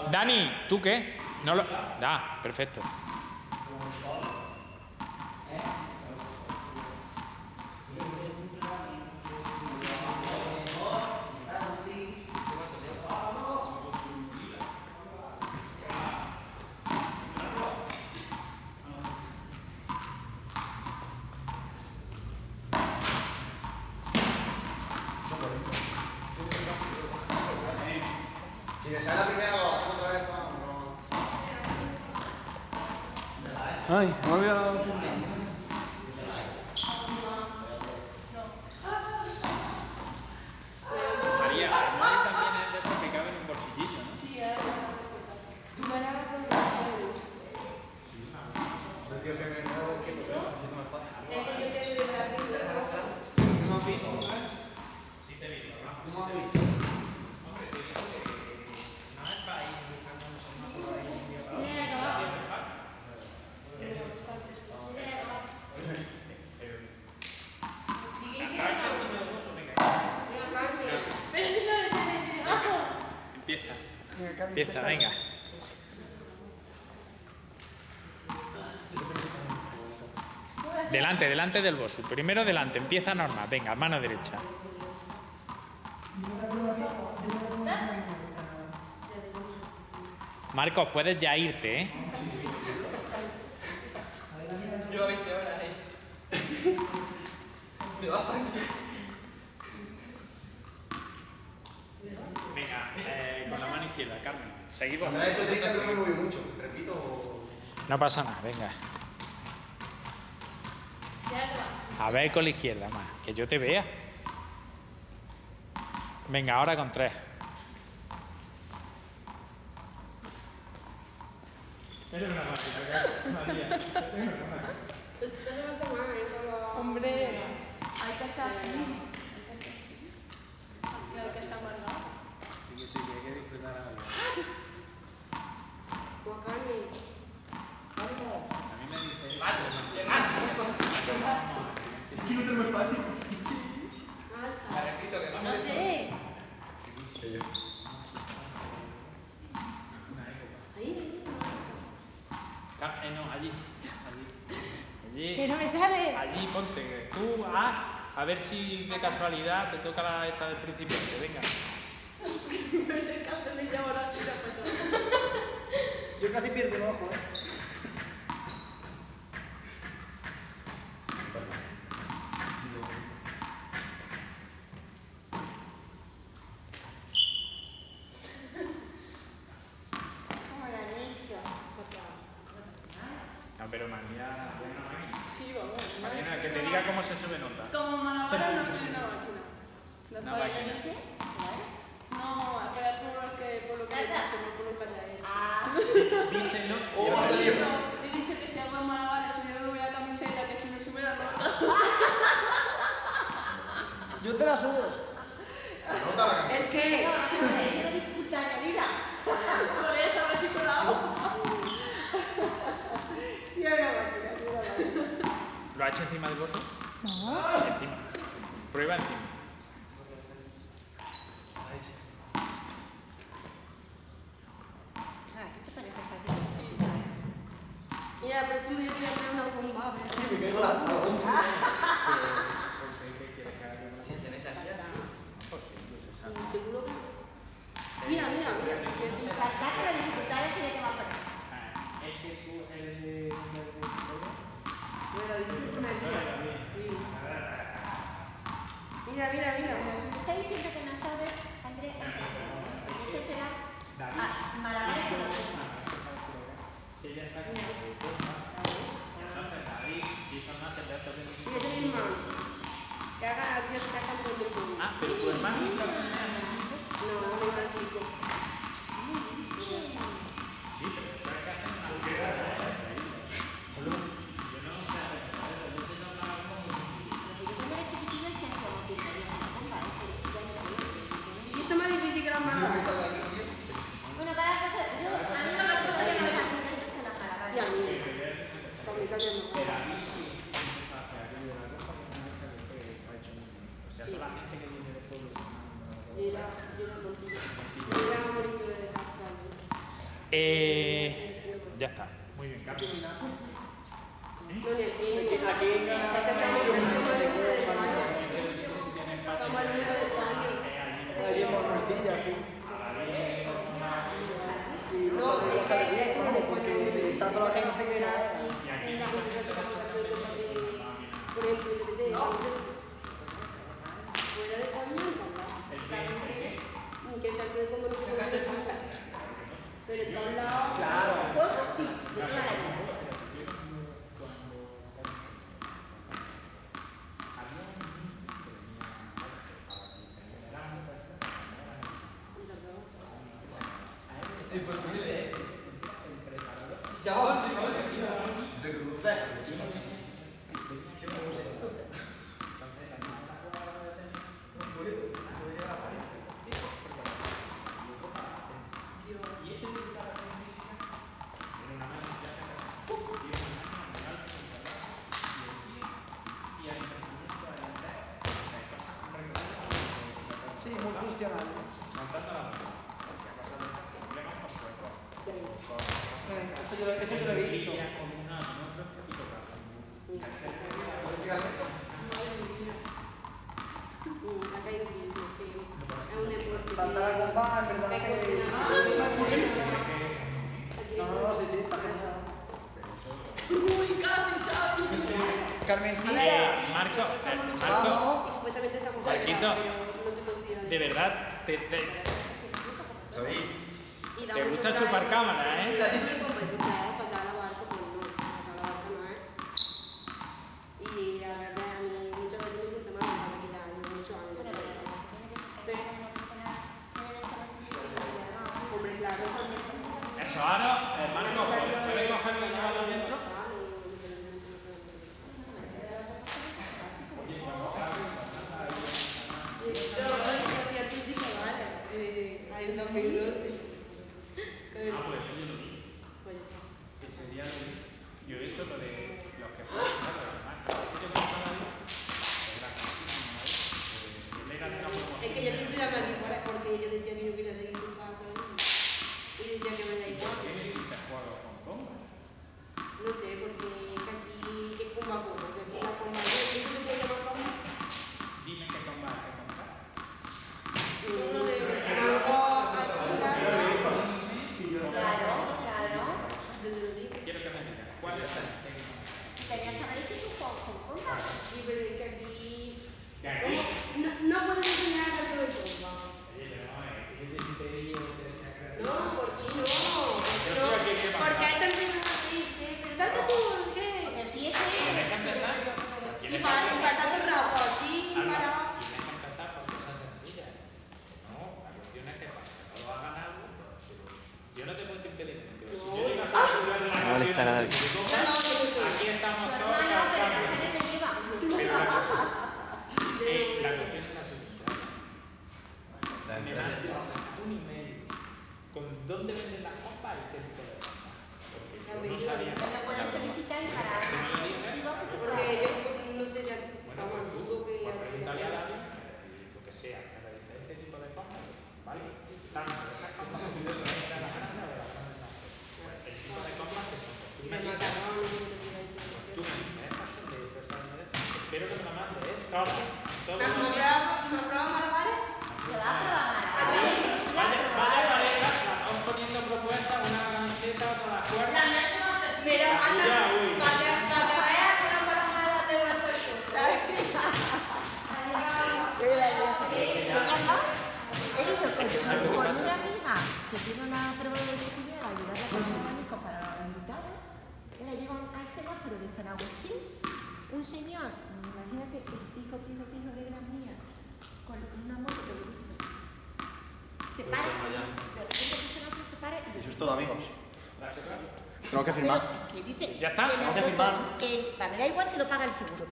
Dani, ¿tú qué? No lo... Ah, perfecto. Si me sale la primera, lo hacemos otra vez. Ay, me he olvidado la primera. María, el móvil también es de estos que cabe en un bolsillillo, ¿no? Sí, ahora tú me la vas a poner. El tío que me quedo quieto, haciendo más fácil. Es que yo quiero ir a la tienda. ¿No has visto? Sí te he visto, ¿no? ¿No has visto? Hombre, te digo que no es para ir buscando un semáforo ahí un día para otro. Mira, acabado. Bien, ¿verdad? Sigue Ha hecho el quedando. niño de oso, venga. Venga, Carmen. Pero si no le sale de abajo. Empieza. Venga, Cami, Empieza, venga. Delante, delante del bosu. Primero delante, empieza normal. Venga, mano derecha. Marcos, puedes ya irte, ¿eh? Lleva 20 horas ahí. Te vas a Venga, con la mano izquierda, Carmen. Seguimos. Me ha hecho 30 que no me moví mucho. Repito. No pasa nada, venga. Ya acabado. A ver con la izquierda más, que yo te vea. Venga, ahora con 3. Eres una máquina, María. Pero tú te vas a tomar, Hombre, hay que estar así. Y hay que estar amargado. Y que sí, que hay que disfrutar la vida. Juan Carmen. A mí me dice... Es que no tengo espacio. Alta. No sé. Ahí. No, allí. Allí. Que no me sale. Allí ponte. Tú, a ver si de casualidad te toca esta del principiante. Venga. Yo casi pierdo el ojo, ¿eh? No, pero María. Sí, vamos. María, que te diga cómo se sube nota. Como Manavara no soy una máquina. No, Una máquina. No, por lo que he dicho, no por lo que haya hecho. Díselo. He dicho que si hago Manavara subiendo la camiseta, que si no sube la nota. Yo te la subo. Se nota la canción. ¿El qué? Por eso, a ver si colamos. ¿Lo ha hecho encima del boso? No. Sí, encima. Prueba encima. Mira, pero si me he hecho una bomba. Sí, me caigo la Sienten esa silla. Seguro que. Mira. Que es un Es que tú eres de... Bueno, dice que me decía. Sí. Mira. Está diciendo que no sabe, Andrés, este será malabares con los demás. Que ella está como... Mira, ese es mi hermano. Que haga así, así que haga con el mundo. Ah, pero tu hermano está con el equipo. No, no es chico. Sí, pero después que hacen una hamburguesa. Yo no sé, ¿sabes? Yo sé son una... Cuando eres chiquitillo, siempre como que te digo, compa. Ya está. Muy bien, cambio. No, ni aquí. Aquí en Somos el número de España. Ahí en Mortilla, sí. Sí, no sale bien, porque está toda la gente que no es. Por ejemplo, yo qué sé, fuera de coña, que salte de como no se puede. Pero en todos lados. Claro. Juego sí, de toda la vida. Es imposible, ¿eh? De cruce. Sí, muy funcional. Eso yo lo he visto. Acá hay un es un deporte. Falta la compa, en verdad. Hay que- coordinación. No, sí, está genial. Uy, casi, Chavi. Carmencilla. Marco, Vamos. Y supuestamente está Marquito, pero no se considera. de verdad, ¿Sabéis? Y da te mucho gusta coraje. chupar cámara, ¿eh? Sí, como decir, ya es pasar a la barca, pues no, pasar a la barca no es. Y a veces a mí muchas veces me siento mal, me pasa que ya llevo muchos años. Hombre, claro. Eso, ahora, Marco, ¿puedes cogerlo y llevarlo dentro? Hay un 2012. Ah, pues eso yo lo vi. Ese día lo vi. Yo he visto lo de los que fueron, claro, además. Yo pensaba ahí, era Es que yo estoy estudiando aquí porque yo decía que yo quería seguir sin casa. Y decía que me da igual. ¿Por qué necesitas jugar a Hong Kong? No sé, porque aquí es comba comba. O sea, aquí la comba. ¿Eso se puede llamar comba? Dime qué comba hay que comprar. Algo así, Claro, claro. Quiero que me digas, ¿cuál es el que Tenías que haber hecho tu con Sí, pero es que aquí. ¿Que aquí? No puedes enseñar a salto de comba. Oye, pero no, es que te imperio de sacar. No, ¿por qué no? Yo soy aquí, ¿qué pasa? Porque esto empieza a decirse, pero salta tú, ¿qué? Empieza Tienes que empezar. Y para tanto rato, así, para. Tienes que empezar por cosas sencillas. No, la cuestión es que pasa, que no lo hagan algo, pero yo no te puedo impedir. Pero si yo llegas a estudiar en la No molesta a nadie. aquí estamos todos saltando. Pero la cuestión es la siguiente. Me dan un email con dónde venden las copas y qué tipo de copas. Porque yo no sabía. Pero puedes solicitar para ¿Tú me lo dices? Porque yo no sé si. Bueno, pues tú, pues pregúntale a alguien, lo que sea, que me dice este tipo de cosas, ¿vale? Tanto esas cosas que yo soy de la grande o de la grande. El tipo de cosas que son. Tú me dices, estas son de esto, estas son de esto. Espero que me lo mandes, todo. Todo. ¿Me pruebas malabares? Te va a probar. Vaya pareja, vamos poniendo propuestas, una camiseta, otra las cuerdas. Pero anda, Ya, uy. para que veas que no para nada de una He ido con una amiga que tiene una prueba de electricidad a ayudarla con un abanico para invitados. Y le llegó al semáforo de San Agustín un señor, imagínate, pijo de Gran Vía, con una moto de brillo. Se para, de repente el semáforo se para y Eso es todo, amigos. Gracias. Tengo que firmar. Que dice ¿Ya está? que Tengo que firmar. me da igual que lo paga el seguro.